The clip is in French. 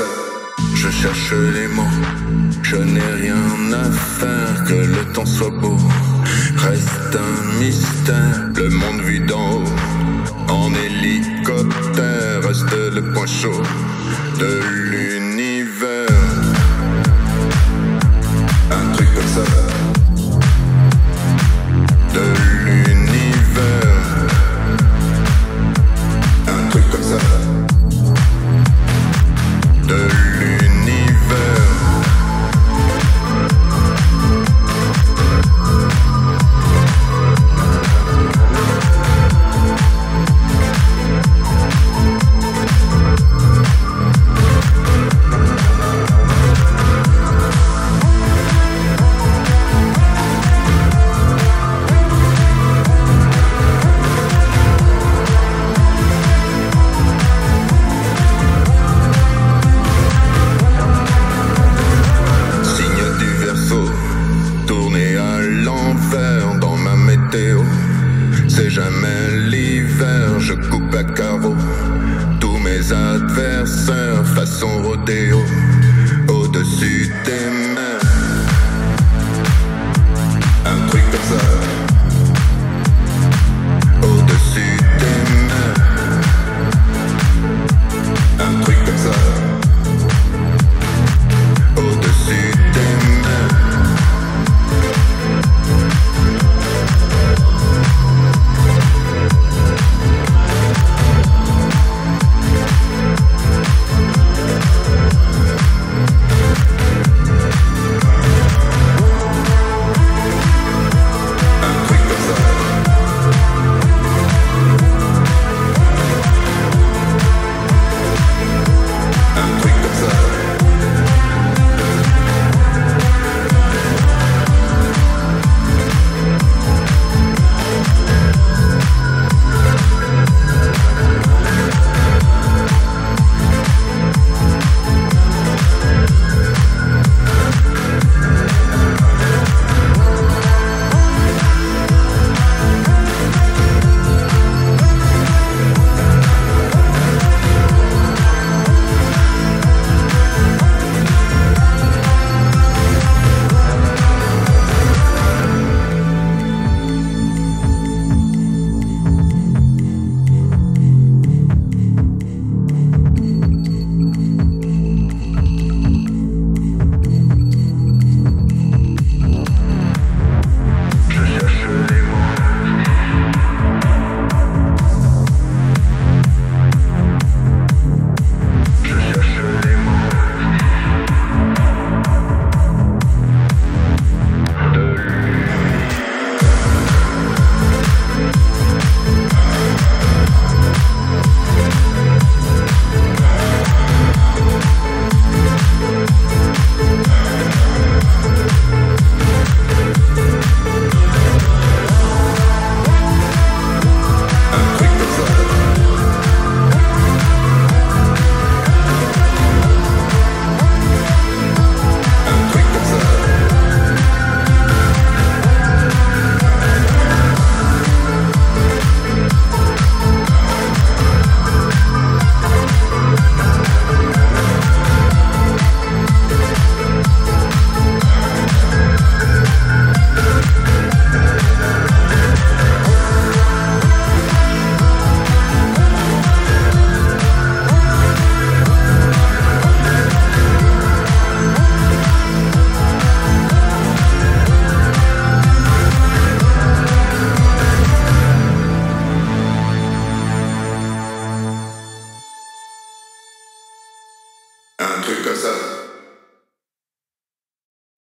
ça. Je cherche les mots, je n'ai rien à faire, que le temps soit beau. Reste un mystère, le monde vit d'en haut. En hélicoptère, reste le point chaud de l'univers. Un truc comme ça. De l'univers. Un truc comme ça. De l'univers. Tourner à l'envers dans ma météo. C'est jamais l'hiver, je coupe à carreau tous mes adversaires façon rodéo.